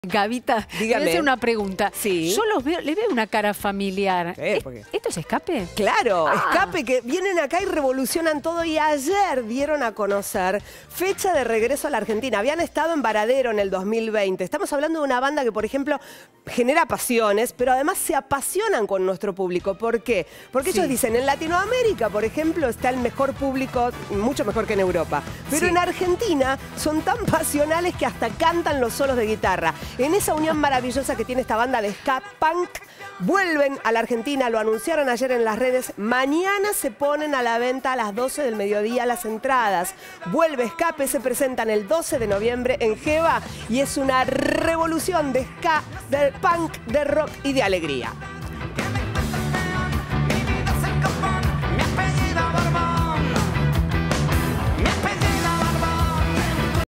Gavita, te voy a Dígame. hacer una pregunta. Sí. Yo los veo, le veo una cara familiar. ¿Por qué? ¿Esto es Escape? Claro, Ah. Escape, que vienen acá y revolucionan todo, y ayer dieron a conocer fecha de regreso a la Argentina. Habían estado en Varadero en el 2020. Estamos hablando de una banda que, por ejemplo, genera pasiones, pero además se apasionan con nuestro público. ¿Por qué? Porque ellos dicen, en Latinoamérica, por ejemplo, está el mejor público, mucho mejor que en Europa. Pero en Argentina son tan pasionales que hasta cantan los solos de guitarra. En esa unión maravillosa que tiene esta banda de ska punk, vuelven a la Argentina, lo anunciaron ayer en las redes. Mañana se ponen a la venta a las 12 del mediodía las entradas. Vuelve Escape, se presentan el 12 de noviembre en Geva y es una revolución de ska, de punk, de rock y de alegría.